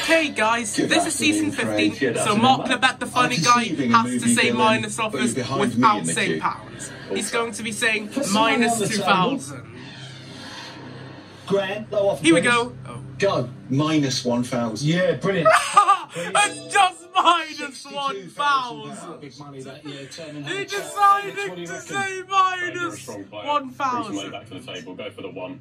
Okay guys, this is season 15, so Mark Labbett, the funny guy, has to say minus offers without saying pounds. He's going to be saying minus 2,000. Here we go. Go, minus 1,000. Yeah, brilliant. It's just minus 1,000. Big money that year, turning He decided to say minus 1,000. Back to the table, go for the 1.